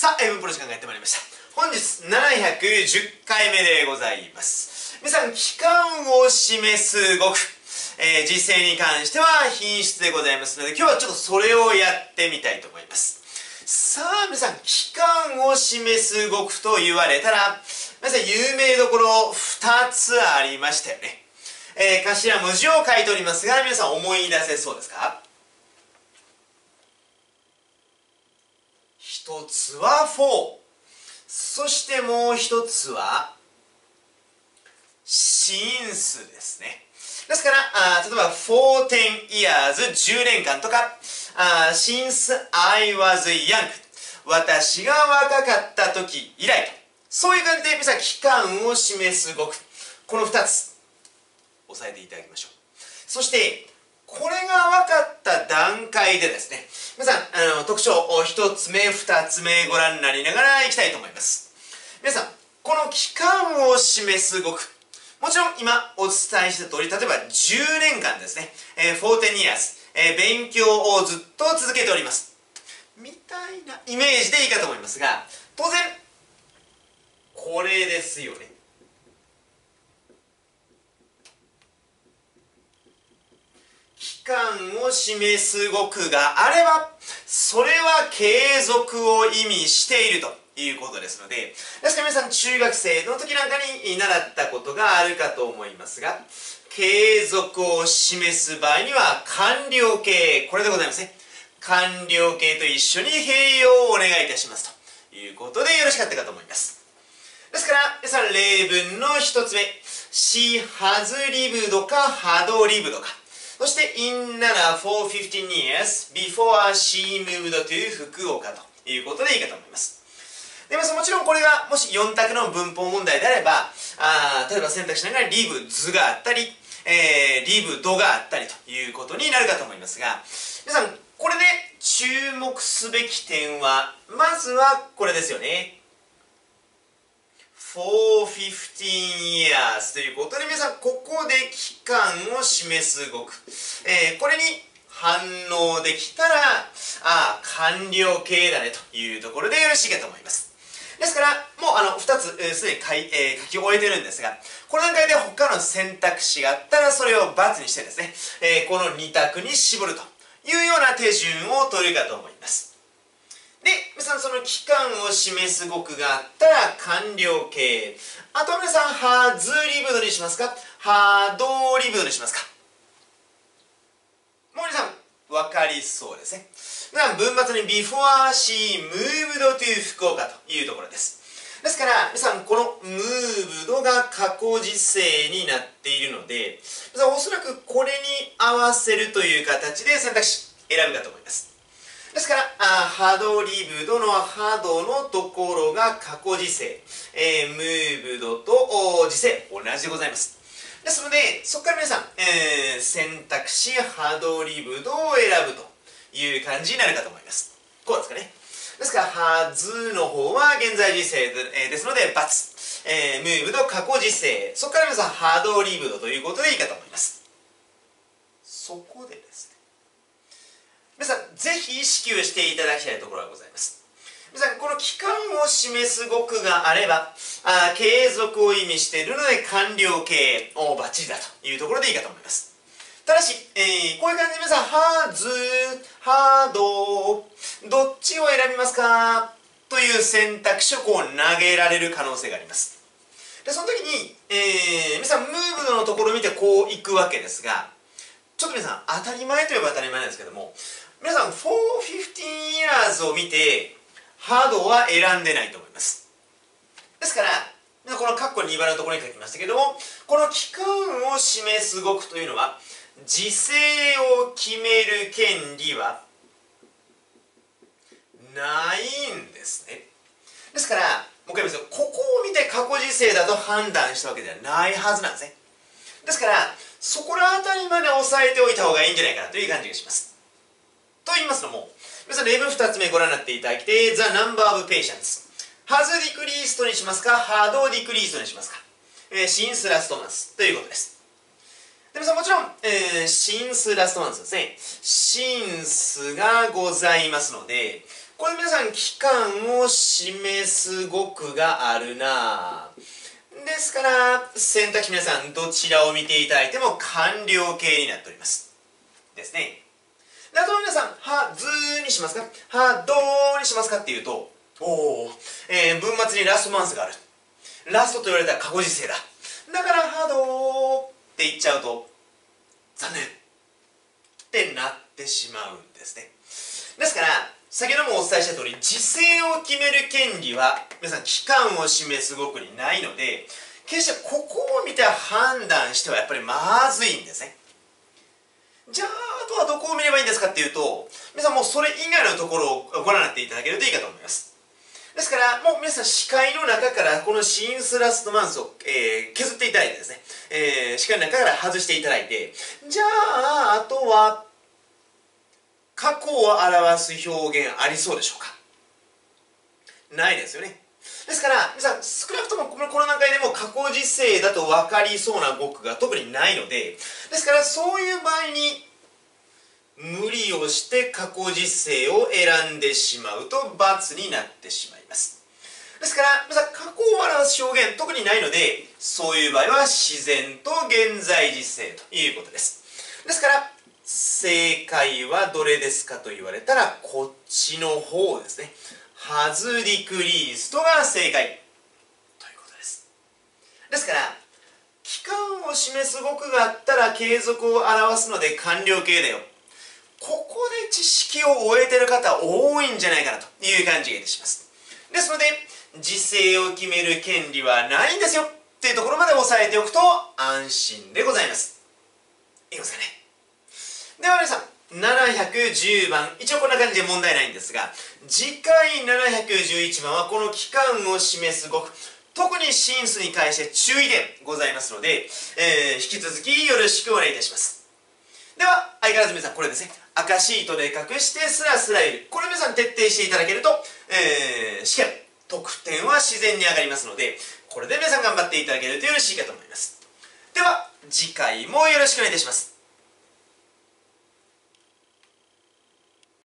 さあ、文法の時間がやってまいりました。本日710回目でございます。皆さん、期間を示す語句、実践に関しては品質でございますので、今日はちょっとそれをやってみたいと思います。さあ、皆さん、期間を示す語句と言われたら、皆さん、有名どころ2つありましたよね。頭文字を書いておりますが、皆さん思い出せそうですか？一つは for、 そしてもう一つは since ですね。ですから、例えば14 years 10年間とか、since I was young 私が若かった時以来と、そういう感じで皆さん期間を示す語句、この2つ押さえていただきましょう。そしてこれが分かった段階でですね、皆さん特徴を1つ目2つ目ご覧になりながらいきたいと思います。皆さん、この期間を示す語句、もちろん今お伝えした通り、例えば10年間ですね、14 years、勉強をずっと続けておりますみたいなイメージでいいかと思いますが、当然これですよね。期間を示す語句があれば、それは継続を意味しているということですので、ですから皆さん中学生の時なんかに習ったことがあるかと思いますが、継続を示す場合には完了形、これでございますね。完了形と一緒に併用をお願いいたしますということでよろしかったかと思います。ですから皆さん例文の一つ目、 She has lived か had lived か、そして in なら for 15 years before she moved to 福岡ということでいいかと思います。でもちろんこれがもし4択の文法問題であれば、例えば選択しながら live があったり、lived があったりということになるかと思いますが、皆さんこれで注目すべき点はまずはこれですよね。for 15 years ということで、皆さんここで期間を示す語句、これに反応できたら完了形だねというところでよろしいかと思います。ですからもう2つすでに書き終えてるんですが、この段階で他の選択肢があったらそれを×にしてですね、この2択に絞るというような手順を取るかと思います。で、皆さんその期間を示す語句があったら完了形、あとは皆さんhas livedにしますか had livedにしますか。もう皆さん分かりそうですね。皆さん文末に before she moved to 福岡というところです。ですから皆さんこの moved が過去時世になっているので、皆さんおそらくこれに合わせるという形で選択肢選ぶかと思います。ですから、had lived の had のところが過去時世、moved と時世同じでございます。ですので、そこから皆さん、選択肢 had lived を選ぶという感じになるかと思います。こうですかね。ですから、has の方は現在時世ですので、×。moved 過去時世。そこから皆さん、had lived ということでいいかと思います。そこでですね、皆さん、ぜひ意識をしていただきたいところがございます。皆さん、この期間を示す語句があれば、継続を意味しているので、完了形をバッチリだというところでいいかと思います。ただし、こういう感じで皆さん、has、had、どっちを選びますかという選択肢をこう投げられる可能性があります。で、その時に、皆さん、moved のところを見てこういくわけですが、ちょっと皆さん、当たり前といえば当たり前なんですけども、皆さん、for 15 years を見て、had は選んでないと思います。ですから、この括弧2番のところに書きましたけども、この期間を示す語句というのは、時世を決める権利はないんですね。ですから、もう一回言いますよ。ここを見て過去時世だと判断したわけではないはずなんですね。ですから、そこら辺りまで押さえておいた方がいいんじゃないかなという感じがします。と言いますのも、皆さん例文2つ目ご覧になっていただきて、The number of patients has decreased にしますか had decreased にしますか、since last month ということです。でももちろん、since last month ですね。since がございますので、 これ皆さん期間を示す語句があるな。ですから選択肢皆さんどちらを見ていただいても完了形になっておりますですね。であと皆さんはずにしますかはどにしますかっていうと文末にラストマンスがある。ラストと言われたら過去実勢だ。だからはどって言っちゃうと残念ってなってしまうんですね。ですから先ほどもお伝えした通り時勢を決める権利は皆さん期間を示す語句にないので、決してここを見て判断してはやっぱりまずいんですね。じゃああとはどこを見ればいいんですかっていうと、皆さんもうそれ以外のところをご覧になっていただけるといいかと思います。ですからもう皆さん視界の中からこのシンスラストマンスを、削っていただいてですね、視界の中から外していただいて、じゃああとは過去を表す表現ありそうでしょうか。ないですよね。ですから皆さん少なくともこの段階でも過去時世だと分かりそうな語句が特にないので、ですからそういう場合に無理をして過去時世を選んでしまうと×になってしまいます。ですから皆さん過去を表す表現特にないので、そういう場合は自然と現在時世ということです。ですから正解はどれですかと言われたらこっちの方ですね。has decreasedが正解ということです。ですから期間を示す語句があったら継続を表すので完了形だよ。ここで知識を終えてる方多いんじゃないかなという感じがいたします。ですので時勢を決める権利はないんですよっていうところまで押さえておくと安心でございます。いいですかね。では皆さん710番、一応こんな感じで問題ないんですが、次回711番はこの期間を示す語句、特にシンスに関して注意点ございますので、引き続きよろしくお願いいたします。では相変わらず皆さんこれですね、赤シートで隠してスラスラ入れる、これ皆さん徹底していただけると、試験得点は自然に上がりますので、これで皆さん頑張っていただけるとよろしいかと思います。では次回もよろしくお願いいたします。